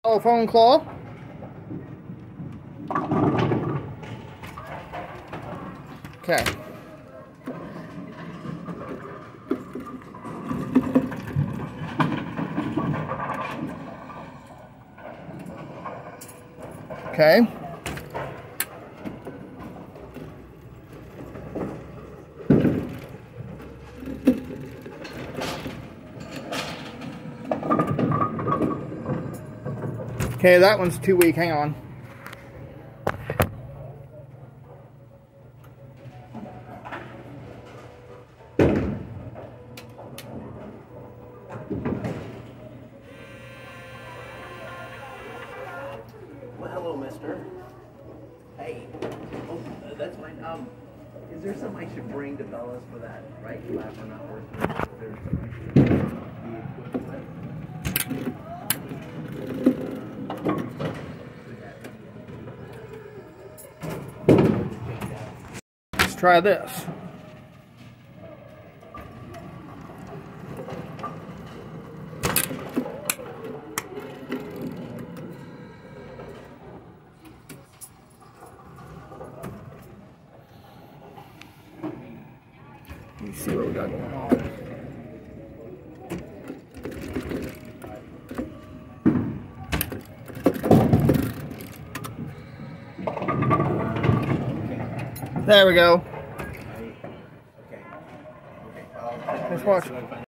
Telephone claw. Okay. Okay. Okay, that one's too weak. Hang on. Well, hello, mister. Hey. Oh, that's fine. Is there something I should bring to Bella's for that right flapper not working? Is there something I should be equipped with? Let's try this. Let me see what we got going on. There we go. Okay. Let's watch.